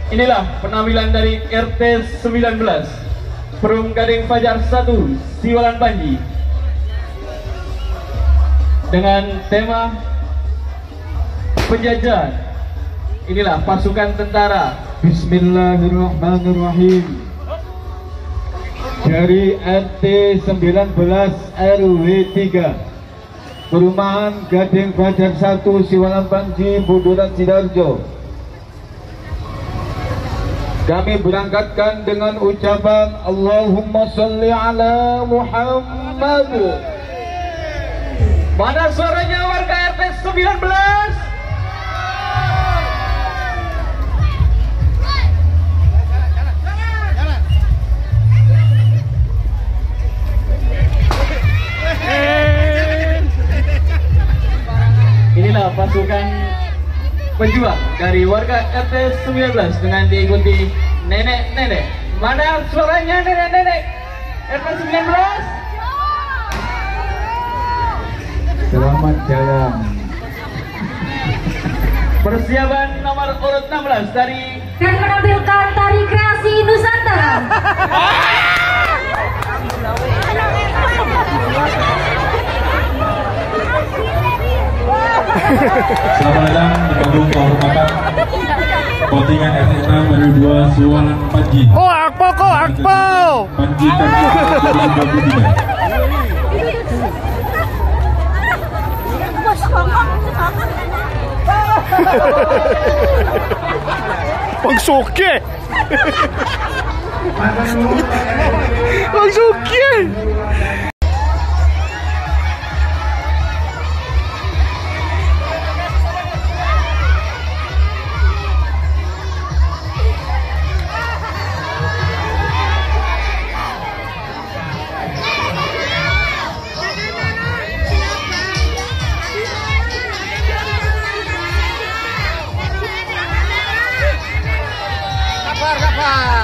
Inilah penampilan dari RT 19 Perum Gading Fajar 1 Siwalan Panji dengan tema penjajahan. Inilah pasukan tentara. Bismillahirrahmanirrahim. Dari RT 19 RW 3 Perumahan Gading Fajar 1 Siwalan Panji Buduran Sidoarjo, kami berangkatkan dengan ucapan Allahumma sholli ala Muhammad. Mana suaranya warga RT 19? Inilah pasukan pejuang dari warga RT 19 dengan diikuti nenek-nenek. Mana suaranya nenek-nenek RT 19? Selamat jalan. Persiapan nomor urut 16 dari dan menampilkan tari kreasi Nusantara. Selamat datang di panggung kehormatan kontingen RT 6 RW 2 Siwalan Panji. Oh, Akpol kok, Akpol. Panji Panji 2023. Bang Suki. Bang Suki. Sabar.